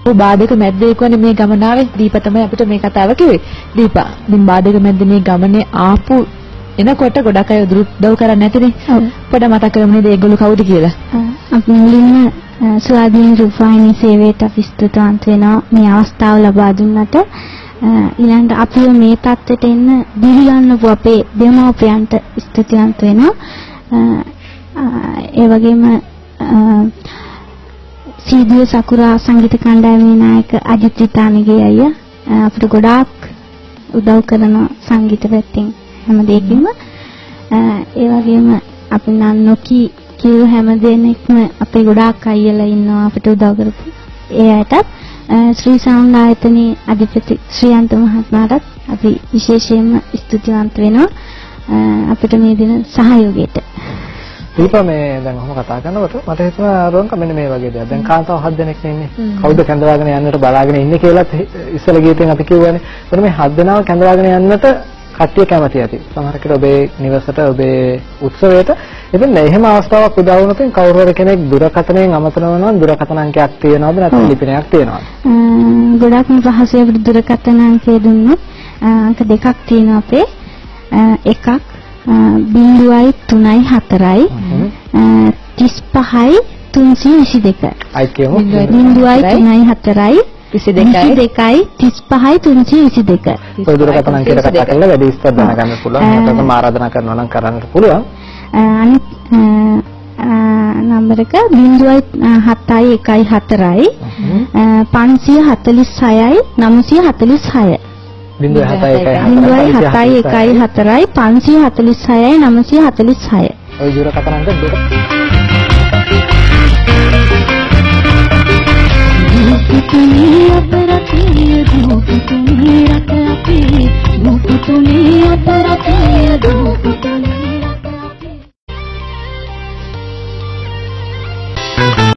ආපු බාධක මැද්දේ කොනේ මේ ගමන ආවේ දීපා තමයි අපිට මේ කතාව කිව්වේ. දීපා ඉතින් බාධක මැද්දේ මේ ගමනේ ආපු එනකොට ගොඩක් අය උදව් කරන්නේ නැතිනේ. පොඩ මතක් කරමු නේද ඒගොල්ලෝ කවුද කියලා. අපි මුලින්ම ස්වාධීන රූපවාහිනී සේවයට අපි ස්තුතිවන්ත වෙනවා මේ අවස්ථාව ලබා දුන්නට. ඊළඟට අපි මේ තත්ත්වයට එන්න දිවිගන්නපු අපේ දෙමව්පියන්ට ස්තුතිවන්ත වෙනවා. ඒ වගේම සීදිය සකුරා සංගීත කණ්ඩායමේ නායක අජිත් විතානගේ අයියා අපිට ගොඩාක් උදව් කරන සංගීත පැත්තෙන් හැම දෙයකින්ම ඒ වගේම අපි නන්නොකි කිව් හැම දෙනෙක්ම අපේ ගොඩාක් අයියලා ඉන්නවා අපිට උදව් කරපු. ඒ අයටත් ශ්‍රී සෞන්ද ආයතනයේ අධිපති ශ්‍රියන්ත මහත්මයාටත් අපි විශේෂයෙන්ම ස්තුතිවන්ත වෙනවා අපිට මේ දින සහයෝගයට. දීපා මේ දැන් ඔහොම කතා කරනකොට මට හිතුණා රෝන්ක මෙන්න මේ වගේ දෙයක්. දැන් කාන්තාව 7 දෙනෙක් ඉන්නේ. කවුද කැඳවාගෙන යන්නට බලාගෙන ඉන්නේ කියලාත් ඉස්සල ගීතෙන් අපි කිව්වනේ. එතන මේ 7 දෙනාව කැඳවාගෙන යන්නට කට්ටිය කැමති ඇති. සමහර කෙනෙක් ඔබේ නිවසට ඔබේ උත්සවයට. ඉතින් එහෙම අවස්ථාවක් උදා වුණොත් කවුරු හරි කෙනෙක් දුරකථනයෙන් අමතනවා නම් දුරකථන අංකයක් තියෙනවද නැත්නම් ලිපිනයක් තියෙනවද? ගොඩක්ම පහසුයි අපිට දුරකථන අංකය දුන්නොත් අංක දෙකක් තියෙනවා අපේ. එකක් 0.34 35 322. අයි කියමු 0.34 22 35 322. ඔය දුරකථන අංකයට කතා කරලා වැඩි විස්තර දැනගන්න පුළුවන්. නැත්නම් ආරාධනා කරනවා නම් කරන්නත් පුළුවන්. අනිත් නම්බර එක 0.714 546යි 946. 0.714 546යි 946. ඔය දුරකථන අංක දෙක. तुम्हें अपराधी धूप तुम्हें रखती धूप तुम्हें अपराधी धूप